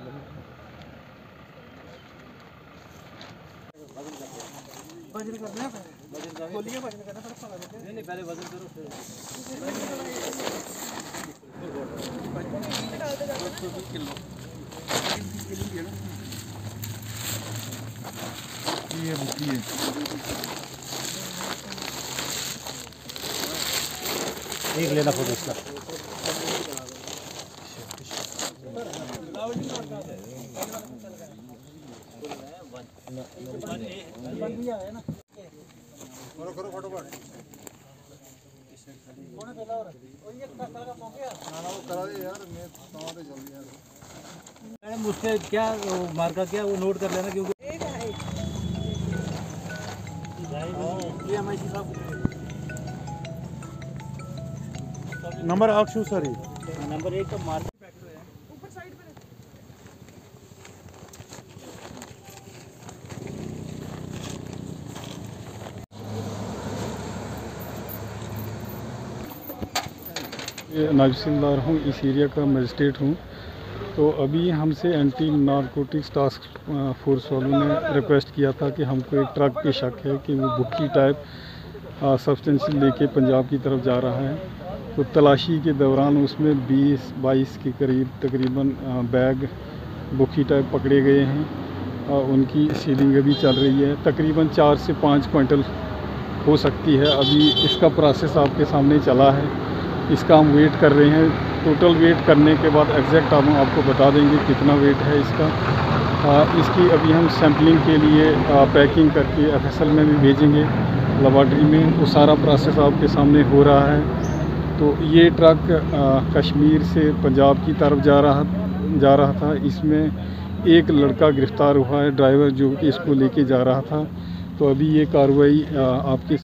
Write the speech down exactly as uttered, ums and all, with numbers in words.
वजन करना है, खोलिए वजन करना थोड़ा पका देते हैं। नहीं नहीं पहले वजन करो फिर किलो ये बुकी है। एक लेना फोटो इसका। करो करो फटाफट। कौन पहला और और ये कल का मौके ना ना वो करा दे यार, मैं कहां पे जल्दी यार। मैडम उससे क्या मार्का क्या वो नोट कर लेना, क्योंकि एक है ये एम आई सी साहब नंबर आक्षु सर नंबर एक का मार्क ऊपर साइड पे। नायब तहसीलदार हूँ, इस एरिया का मजिस्ट्रेट हूँ। तो अभी हमसे एंटी नारकोटिक्स टास्क फोर्स वालों ने रिक्वेस्ट किया था कि हमको एक ट्रक पे शक है कि वो बुक्की टाइप सब्सटेंस लेके पंजाब की तरफ जा रहा है। तो तलाशी के दौरान उसमें बीस बाईस के करीब तकरीबन बैग बुक्की टाइप पकड़े गए हैं। आ, उनकी सीलिंग अभी चल रही है, तकरीबन चार से पाँच क्विंटल हो सकती है। अभी इसका प्रोसेस आपके सामने चला है, इसका हम वेट कर रहे हैं। टोटल वेट करने के बाद एग्जैक्ट हम आपको बता देंगे कितना वेट है इसका। आ, इसकी अभी हम सैम्पलिंग के लिए आ, पैकिंग करके एफ एस एल में भी भेजेंगे लेबॉर्ट्री में। वो सारा प्रोसेस आपके सामने हो रहा है। तो ये ट्रक आ, कश्मीर से पंजाब की तरफ जा रहा जा रहा था। इसमें एक लड़का गिरफ़्तार हुआ है, ड्राइवर जो कि इसको लेके जा रहा था। तो अभी ये कार्रवाई आपके